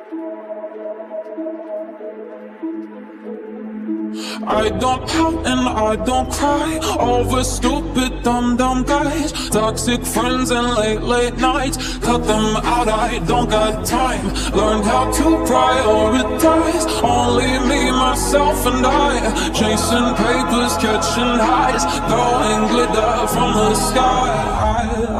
I don't pout and I don't cry over stupid dumb guys. Toxic friends and late nights, cut them out, I don't got time. Learned how to prioritize, only me, myself and I. Chasing papers, catching highs, throwing glitter from the sky.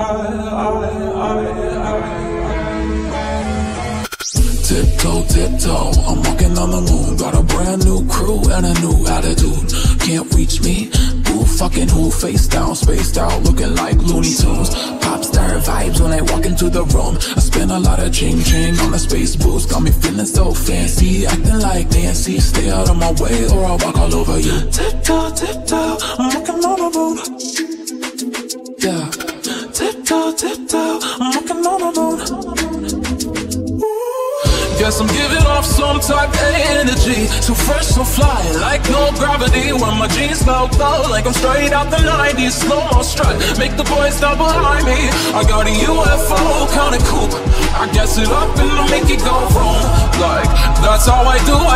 Tiptoe, tiptoe, I'm walking on the moon. Got a brand new crew and a new attitude. Can't reach me, who fucking who? Face down, spaced out, looking like Looney Tunes. Pop star vibes when I walk into the room. I spend a lot of ching-ching on the space boost. Got me feeling so fancy, acting like Nancy. Stay out of my way or I'll walk all over you. Tiptoe, tiptoe, I'm walking on the moon. Yeah. Tiptoe, tiptoe, I'm walking on the moon. Guess I'm giving off some type of energy. So fresh, so fly, like no gravity. When my jeans smell low, like I'm straight out the 90s. Slow-mo strut, make the boys stop behind me. I got a UFO kind of coupe. I gas it up and I make it go wrong. Like, that's how I do.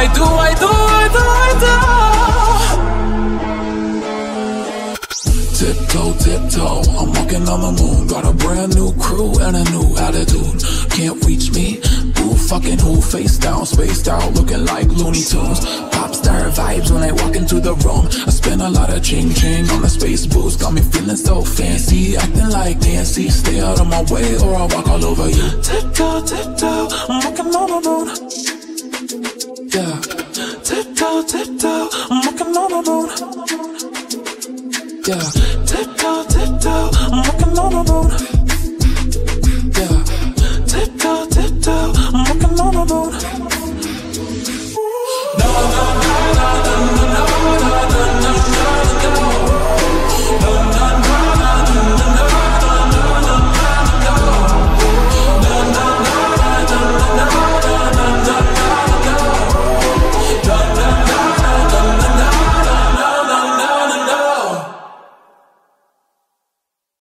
Tiptoe, tiptoe, I'm walking on the moon. Got a brand new crew and a new attitude. Can't reach me, who fucking who? Face down, spaced out, looking like Looney Tunes. Pop star vibes when I walk into the room. I spend a lot of ching-ching on the space boost. Got me feeling so fancy, acting like Nancy. Stay out of my way or I'll walk all over you. Tiptoe, tiptoe, I'm walking on the moon. Yeah. Tiptoe, tiptoe, I'm walking on the moon. Yeah.